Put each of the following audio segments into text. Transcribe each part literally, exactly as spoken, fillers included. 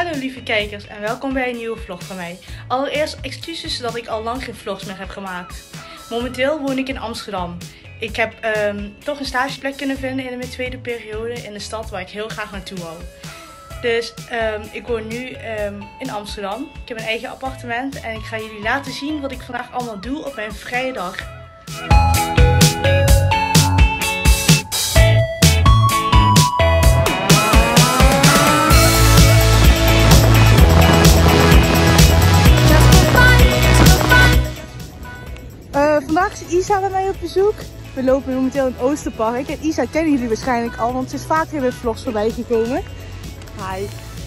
Hallo lieve kijkers en welkom bij een nieuwe vlog van mij. Allereerst excuses dat ik al lang geen vlogs meer heb gemaakt. Momenteel woon ik in Amsterdam. Ik heb um, toch een stageplek kunnen vinden in mijn tweede periode in de stad waar ik heel graag naartoe wou. Dus um, ik woon nu um, in Amsterdam. Ik heb een eigen appartement en ik ga jullie laten zien wat ik vandaag allemaal doe op mijn vrije dag. Uh, vandaag is Isa bij mij op bezoek. We lopen momenteel in het Oosterpark. En Isa kennen jullie waarschijnlijk al, want ze is vaker in mijn vlogs voorbij gekomen. Hi.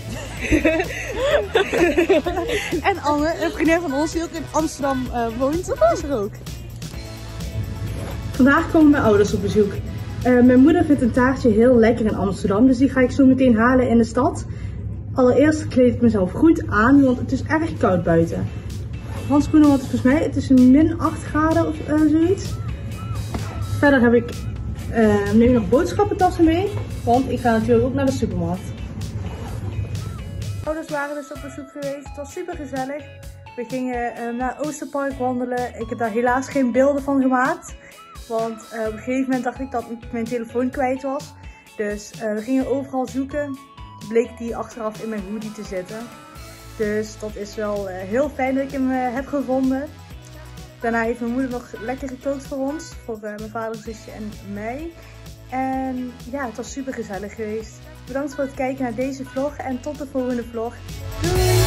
En Anne, een vriendin van ons die ook in Amsterdam uh, woont, is er ook. Vandaag komen mijn ouders op bezoek. Uh, mijn moeder vindt een taartje heel lekker in Amsterdam, dus die ga ik zo meteen halen in de stad. Allereerst kleed ik mezelf goed aan, want het is erg koud buiten. Handschoenen, want volgens mij het is een min acht graden of uh, zoiets. Verder heb ik, uh, neem ik nog boodschappentassen mee, want ik ga natuurlijk ook naar de supermarkt. Ouders waren dus op bezoek geweest, het was super gezellig. We gingen uh, naar Oosterpark wandelen. Ik heb daar helaas geen beelden van gemaakt, want uh, op een gegeven moment dacht ik dat mijn telefoon kwijt was. Dus uh, we gingen overal zoeken, bleek die achteraf in mijn hoodie te zitten. Dus dat is wel uh, heel fijn dat ik hem uh, heb gevonden. Daarna heeft mijn moeder nog lekker gekookt voor ons. Voor uh, mijn vader, zusje en mij. En ja, het was super gezellig geweest. Bedankt voor het kijken naar deze vlog en tot de volgende vlog. Doei!